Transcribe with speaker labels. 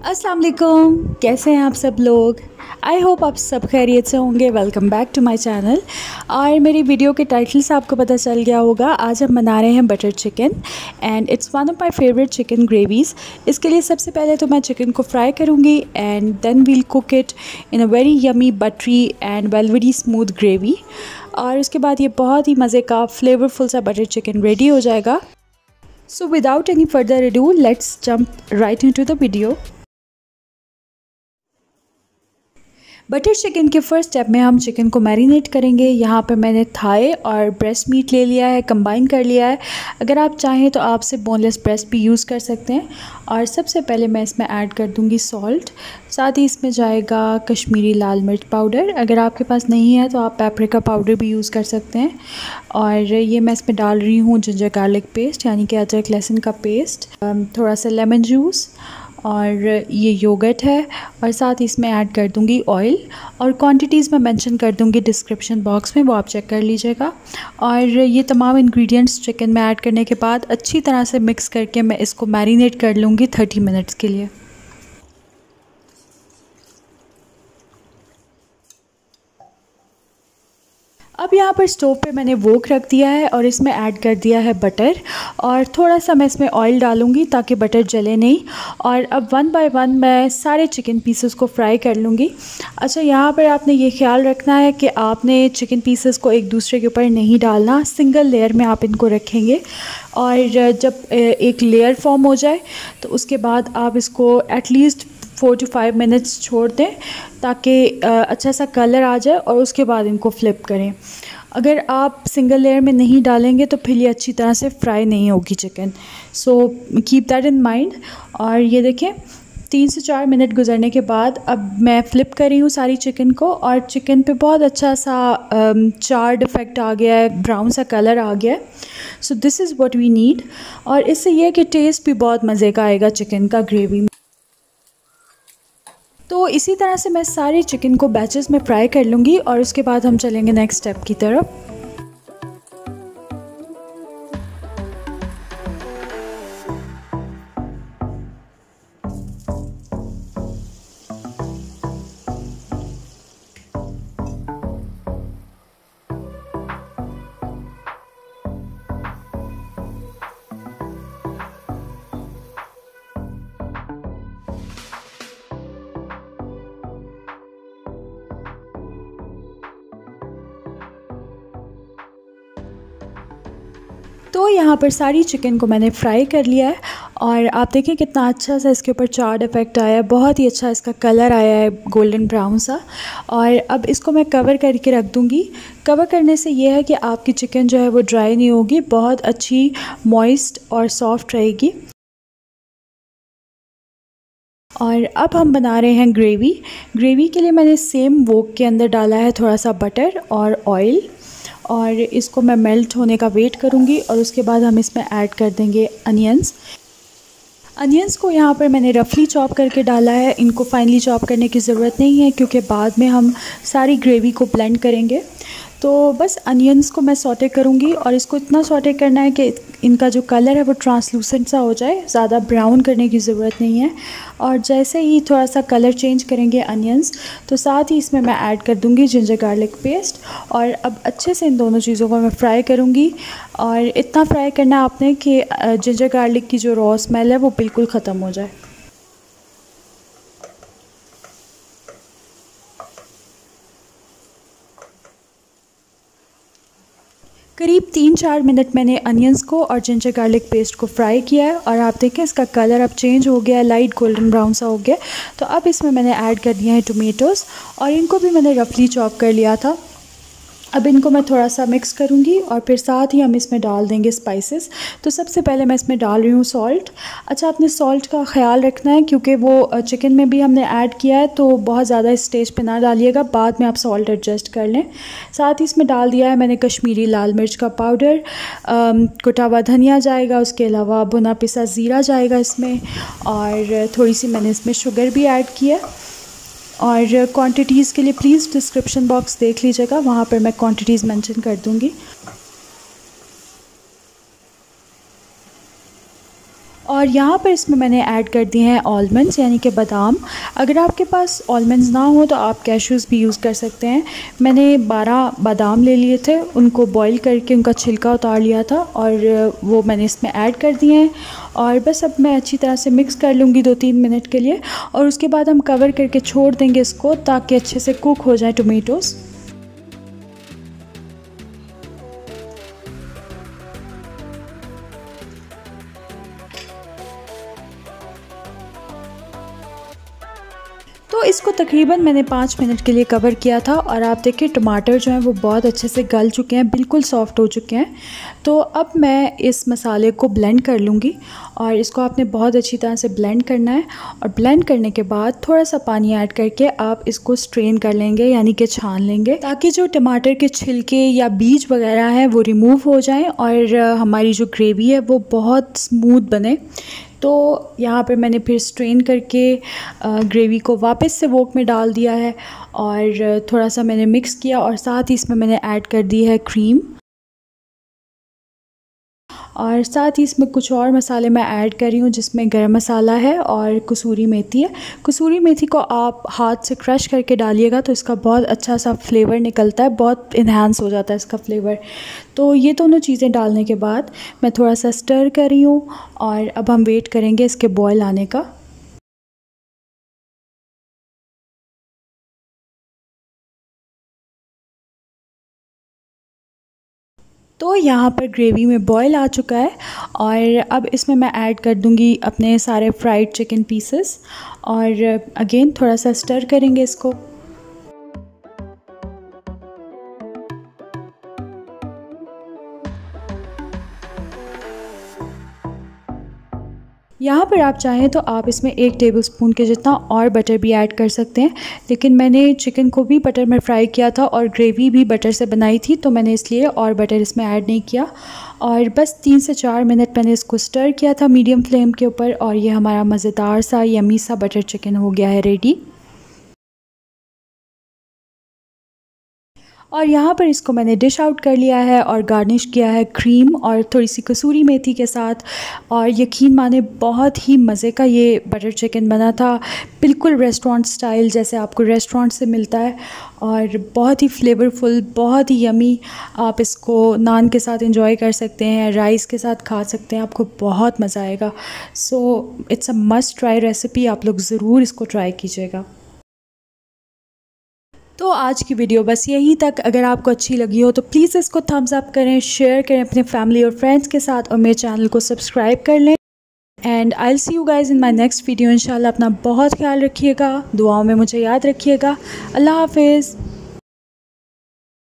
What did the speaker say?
Speaker 1: अस्सलाम वालेकुम, कैसे हैं आप सब लोग। आई होप आप सब खैरियत से होंगे। Welcome back to my channel. और मेरी वीडियो के टाइटल से आपको पता चल गया होगा, आज हम बना रहे हैं butter chicken and it's one of my favourite chicken gravies. इसके लिए सबसे पहले तो मैं चिकन को फ्राई करूँगी and then we'll cook it in a very yummy buttery and very smooth gravy. और उसके बाद ये बहुत ही मज़े का फ्लेवरफुल सा बटर चिकन रेडी हो जाएगा। So without any further ado, let's jump right into the video. Butter chicken के फर्स्ट स्टेप में हम चिकन को मैरिनेट करेंगे। यहाँ पे मैंने थाई और ब्रेस्ट मीट ले लिया है, कंबाइन कर लिया है। अगर आप चाहें तो आप से बोनलेस ब्रेस्ट भी यूज़ कर सकते हैं। और सबसे पहले मैं इसमें ऐड कर दूँगी सॉल्ट, साथ ही इसमें जाएगा कश्मीरी लाल मिर्च पाउडर। अगर आपके पास नहीं है तो आप पेपरिका पाउडर भी यूज़ कर सकते हैं। और ये मैं इसमें डाल रही हूँ जिंजर गार्लिक पेस्ट, यानी कि अदरक लहसुन का पेस्ट, थोड़ा सा लेमन जूस और ये योगर्ट है। और साथ ही इसमें ऐड कर दूंगी ऑयल, और क्वांटिटीज़ मैं मेंशन कर दूंगी डिस्क्रिप्शन बॉक्स में, वो आप चेक कर लीजिएगा। और ये तमाम इंग्रेडिएंट्स चिकन में ऐड करने के बाद अच्छी तरह से मिक्स करके मैं इसको मैरिनेट कर लूँगी 30 मिनट्स के लिए। अब यहाँ पर स्टोव पे मैंने वोक रख दिया है और इसमें ऐड कर दिया है बटर, और थोड़ा सा मैं इसमें ऑयल डालूँगी ताकि बटर जले नहीं। और अब वन बाय वन मैं सारे चिकन पीसेस को फ्राई कर लूँगी। अच्छा, यहाँ पर आपने ये ख्याल रखना है कि आपने चिकन पीसेस को एक दूसरे के ऊपर नहीं डालना, सिंगल लेयर में आप इनको रखेंगे। और जब एक लेयर फॉर्म हो जाए तो उसके बाद आप इसको एटलीस्ट 4 to 5 मिनट्स छोड़ दें ताकि अच्छा सा कलर आ जाए, और उसके बाद इनको फ्लिप करें। अगर आप सिंगल लेयर में नहीं डालेंगे तो फिर ये अच्छी तरह से फ्राई नहीं होगी chicken. So keep that in mind. और ये देखें 3 से 4 मिनट गुजरने के बाद अब मैं फ़्लिप कर रही हूँ सारी चिकन को, और चिकन पे बहुत अच्छा सा चार्ड इफ़ेक्ट आ गया है, ब्राउन सा कलर आ गया है। So this is what we need. और इससे यह है कि टेस्ट भी बहुत मज़े का आएगा चिकन का ग्रेवी में। तो इसी तरह से मैं सारे चिकन को बैचेस में फ्राई कर लूँगी, और उसके बाद हम चलेंगे नेक्स्ट स्टेप की तरफ। तो यहाँ पर सारी चिकन को मैंने फ्राई कर लिया है, और आप देखें कितना अच्छा सा इसके ऊपर चार्ड इफ़ेक्ट आया है, बहुत ही अच्छा इसका कलर आया है, गोल्डन ब्राउन सा। और अब इसको मैं कवर करके रख दूँगी। कवर करने से ये है कि आपकी चिकन जो है वो ड्राई नहीं होगी, बहुत अच्छी मॉइस्ट और सॉफ्ट रहेगी। और अब हम बना रहे हैं ग्रेवी। ग्रेवी के लिए मैंने सेम वोक के अंदर डाला है थोड़ा सा बटर और ऑयल, और इसको मैं मेल्ट होने का वेट करूँगी। और उसके बाद हम इसमें ऐड कर देंगे अनियंस। अनियंस को यहाँ पर मैंने रफली चॉप करके डाला है, इनको फाइनली चॉप करने की ज़रूरत नहीं है क्योंकि बाद में हम सारी ग्रेवी को ब्लेंड करेंगे। तो बस अनियंस को मैं सौटे करूँगी, और इसको इतना सौटे करना है कि इनका जो कलर है वो ट्रांसलूसेंट सा हो जाए, ज़्यादा ब्राउन करने की ज़रूरत नहीं है। और जैसे ही थोड़ा सा कलर चेंज करेंगे अनियंस, तो साथ ही इसमें मैं ऐड कर दूँगी जिंजर गार्लिक पेस्ट। और अब अच्छे से इन दोनों चीज़ों को मैं फ्राई करूँगी, और इतना फ्राई करना है आपने कि जिंजर गार्लिक की जो रॉ स्मेल है वो बिल्कुल ख़त्म हो जाए। करीब 3-4 मिनट मैंने अनियंस को और जिंजर गार्लिक पेस्ट को फ्राई किया है, और आप देखें इसका कलर अब चेंज हो गया है, लाइट गोल्डन ब्राउन सा हो गया। तो अब इसमें मैंने ऐड कर दिया है टोमेटोज़, और इनको भी मैंने रफली चॉप कर लिया था। अब इनको मैं थोड़ा सा मिक्स करूँगी, और फिर साथ ही हम इसमें डाल देंगे स्पाइसेस। तो सबसे पहले मैं इसमें डाल रही हूँ सॉल्ट। अच्छा, आपने सॉल्ट का ख्याल रखना है क्योंकि वो चिकन में भी हमने ऐड किया है, तो बहुत ज़्यादा इस स्टेज पे ना डालिएगा, बाद में आप सॉल्ट एडजस्ट कर लें। साथ ही इसमें डाल दिया है मैंने कश्मीरी लाल मिर्च का पाउडर, कुटा हुआ धनिया जाएगा, उसके अलावा भुना पिसा ज़ीरा जाएगा इसमें, और थोड़ी सी मैंने इसमें शुगर भी ऐड किया। और क्वांटिटीज़ के लिए प्लीज़ डिस्क्रिप्शन बॉक्स देख लीजिएगा, वहाँ पर मैं क्वांटिटीज़ मेंशन कर दूँगी। और यहाँ पर इसमें मैंने ऐड कर दिए हैं आलमंड्स यानी कि बादाम। अगर आपके पास आलमंड्स ना हो तो आप कैशूज़ भी यूज़ कर सकते हैं। मैंने 12 बादाम ले लिए थे, उनको बॉईल करके उनका छिलका उतार लिया था और वो मैंने इसमें ऐड कर दिए हैं। और बस अब मैं अच्छी तरह से मिक्स कर लूँगी 2-3 मिनट के लिए और उसके बाद हम कवर करके छोड़ देंगे इसको ताकि अच्छे से कुक हो जाए टोमेटोज़। तो इसको तकरीबन मैंने 5 मिनट के लिए कवर किया था और आप देखिए टमाटर जो हैं वो बहुत अच्छे से गल चुके हैं, बिल्कुल सॉफ़्ट हो चुके हैं। तो अब मैं इस मसाले को ब्लेंड कर लूँगी और इसको आपने बहुत अच्छी तरह से ब्लेंड करना है और ब्लेंड करने के बाद थोड़ा सा पानी ऐड करके आप इसको स्ट्रेन कर लेंगे यानी कि छान लेंगे ताकि जो टमाटर के छिलके या बीज वगैरह हैं वो रिमूव हो जाएं और हमारी जो ग्रेवी है वो बहुत स्मूथ बने। तो यहाँ पे मैंने फिर स्ट्रेन करके ग्रेवी को वापस से वोक में डाल दिया है और थोड़ा सा मैंने मिक्स किया और साथ ही इसमें मैंने ऐड कर दी है क्रीम और साथ ही इसमें कुछ और मसाले मैं ऐड कर रही हूँ जिसमें गरम मसाला है और कसूरी मेथी है। कसूरी मेथी को आप हाथ से क्रश करके डालिएगा तो इसका बहुत अच्छा सा फ्लेवर निकलता है, बहुत इन्हांस हो जाता है इसका फ्लेवर। तो ये दोनों चीज़ें डालने के बाद मैं थोड़ा सा स्टर कर रही हूँ और अब हम वेट करेंगे इसके बॉयल आने का। तो यहाँ पर ग्रेवी में बॉयल आ चुका है और अब इसमें मैं ऐड कर दूँगी अपने सारे फ्राइड चिकन पीसेस और अगेन थोड़ा सा स्टर करेंगे इसको। यहाँ पर आप चाहें तो आप इसमें 1 टेबलस्पून के जितना और बटर भी ऐड कर सकते हैं, लेकिन मैंने चिकन को भी बटर में फ्राई किया था और ग्रेवी भी बटर से बनाई थी तो मैंने इसलिए और बटर इसमें ऐड नहीं किया। और बस 3 से 4 मिनट मैंने इसको स्टर किया था मीडियम फ्लेम के ऊपर और ये हमारा मज़ेदार सा यम्मी सा बटर चिकन हो गया है रेडी। और यहाँ पर इसको मैंने डिश आउट कर लिया है और गार्निश किया है क्रीम और थोड़ी सी कसूरी मेथी के साथ। और यकीन माने बहुत ही मज़े का ये बटर चिकन बना था, बिल्कुल रेस्टोरेंट स्टाइल जैसे आपको रेस्टोरेंट से मिलता है और बहुत ही फ्लेवरफुल, बहुत ही यमी। आप इसको नान के साथ एंजॉय कर सकते हैं, राइस के साथ खा सकते हैं, आपको बहुत मज़ा आएगा। So it's a must try recipe, आप लोग ज़रूर इसको ट्राई कीजिएगा। तो आज की वीडियो बस यहीं तक। अगर आपको अच्छी लगी हो तो प्लीज़ इसको थम्स अप करें, शेयर करें अपने फैमिली और फ्रेंड्स के साथ और मेरे चैनल को सब्सक्राइब कर लें। And I will see you guys in my next video. इंशाल्लाह अपना बहुत ख्याल रखिएगा, दुआओं में मुझे याद रखिएगा। अल्लाह हाफिज़।